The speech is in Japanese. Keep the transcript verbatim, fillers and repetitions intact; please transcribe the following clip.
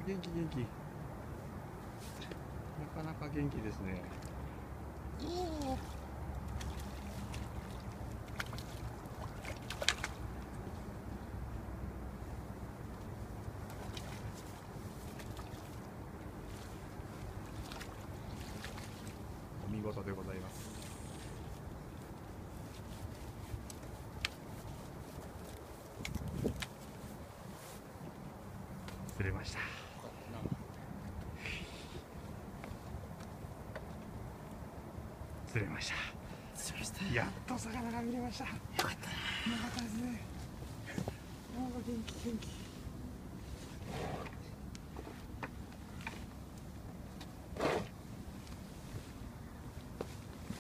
元気元気。なかなか元気ですね。おお。お見事でございます。釣れました。釣れました。 釣れました。 やっと魚が見れました。よかったな。 よかったですね。もう元気元気。